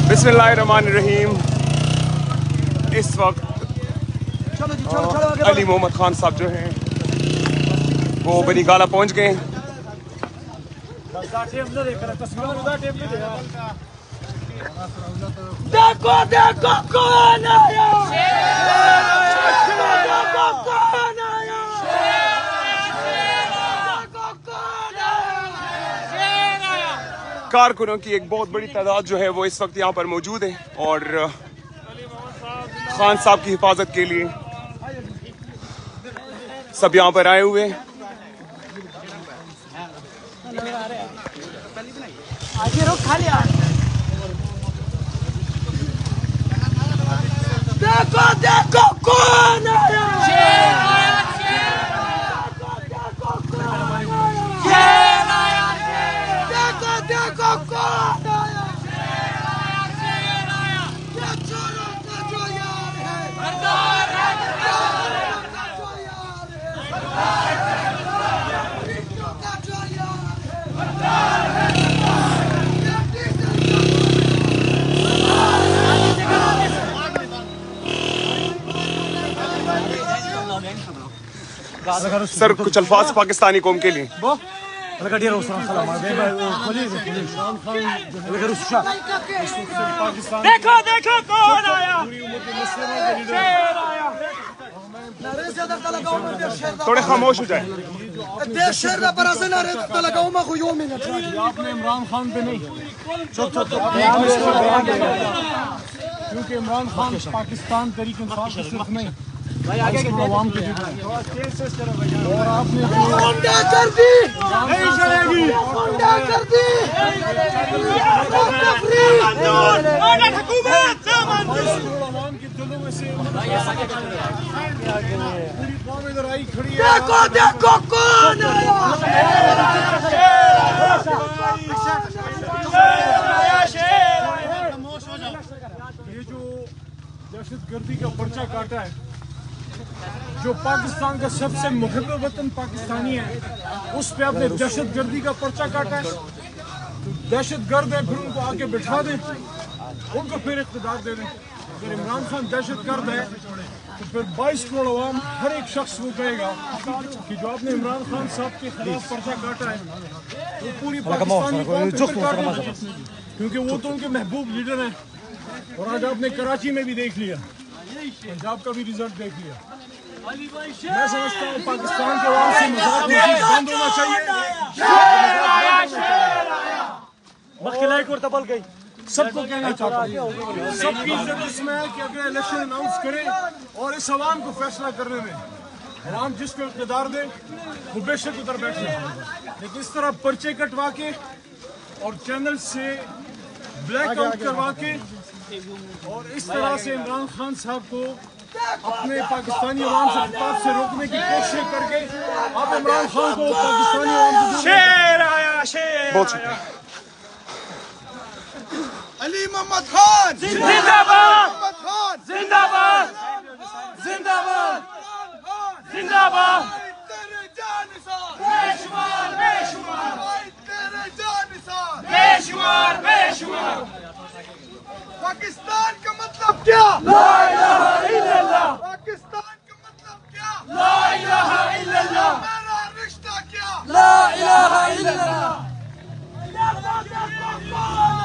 बिस्मिल्लाहिर्रहमानिर्रहीम। इस वक्त अली मोहम्मद खान साहब जो हैं वो बनी गाला पहुंच गए। देखो देखो कौन आया, कारकुनों की एक बहुत बड़ी तादाद जो है वो इस वक्त यहाँ पर मौजूद है और खान साहब की हिफाजत के लिए सब यहाँ पर आए हुए। देखो देखो कौन आया, देखो कौन आया, ये चोरों का जो यार है, सर कुछ अल्फाज पाकिस्तानी कौम के लिए। देखो देखो कौन आया, थोड़े खामोश हो जाए। आपने इमरान खान पे नहीं, क्योंकि इमरान खान पाकिस्तान तहरीक इंसाफ के सिर्फ नहीं आवाम के और आपने गुंडा कर दी, नहीं चलेगी, गुंडा कर दी, आवाम के दिलों में से पूरी कौम इधर आई खड़ी है। देखो देखो कौन आया, ये जो दहशत गर्दी का पर्चा काटा है, जो पाकिस्तान का सबसे मुहब्ब वतन पाकिस्तानी है, उस पे आपने दहशत गर्दी का पर्चा काटा है। तो दहशत गर्द है, फिर उनको आके बिठा दें, उनको फिर इख्तिदार दे दें। अगर इमरान खान दहशत गर्द है तो फिर 22 करोड़ अवाम हर एक शख्स वो कहेगा कि जो आपने इमरान खान साहब के खिलाफ पर्चा काटा है वो पूरी पाकिस्तानी कौम पे काटा है, क्योंकि वो तो उनके महबूब लीडर हैं। और आज आपने कराची में भी देख लिया, पंजाब का भी रिजल्ट देख लिया। मैं समझता हूँ पाकिस्तान के अवाम से मजाक बंद होना चाहिए। सबको कहना चाहता हूँ, सबकी इज्जत इसमें है कि अगर इलेक्शन अनाउंस करें और इस अवाम को फैसला करने में अवाम जिसको इक़्तिदार दे वो बेशक उधर बैठे, लेकिन इस तरह पर्चे कटवा के और चैनल से ब्लैक आउट करवा के और इस तरह से इमरान खान साहब को अपने पाकिस्तानी अवाम से खिताब से रोकने की कोशिश करके आप इमरान खान को पाकिस्तानी अवाम से शेर आया, शेर बहुत शुक्रिया। अली मोहम्मद खान जिंदाबाद, मोहम्मद खान जिंदाबाद, जिंदाबाद, जिंदाबाद। तेरे जानिसार बेशुमार, बेशुमार, तेरे जानिसार बेशुमार, बेशुमार। पाकिस्तान का मतलब क्या? ला इलाहा इल्लल्लाह। पाकिस्तान का मतलब क्या? ला इलाहा इल्लल्लाह। मेरा रिश्ता क्या? ला इलाहा इल्लल्लाह।